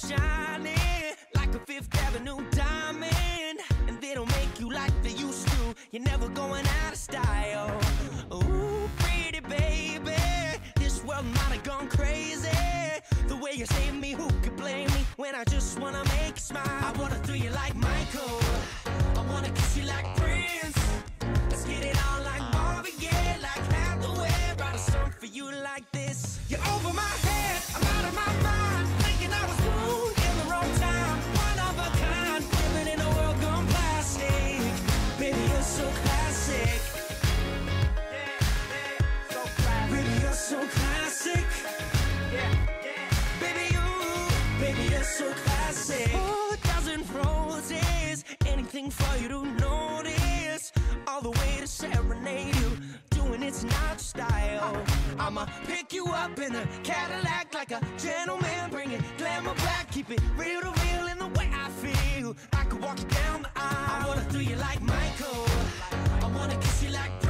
shining like a Fifth Avenue diamond, and they don't make you like they used to. You're never going out of style. Ooh, pretty baby, this world might have gone crazy. The way you save me, who could blame me when I just wanna make you smile? I wanna throw you like Michael, I wanna kiss you like Prince. Let's get it on like Marvin Gaye, like Hathaway. Write a song for you like this. You're over my head, I'm out of my mind, thinking I was born in the wrong time. One of a kind, living in a world gone plastic. Baby, you're so classic. Baby, you're so classic. Baby, you're so classic. Oh, a dozen roses, anything for you to notice. All the way to serenade you, doing it's not your style. I'ma pick you up in a Cadillac like a gentleman, bring it glamour back, keep it real to real in the way I feel. I could walk you down the aisle. I wanna throw you like Michael, I wanna kiss you like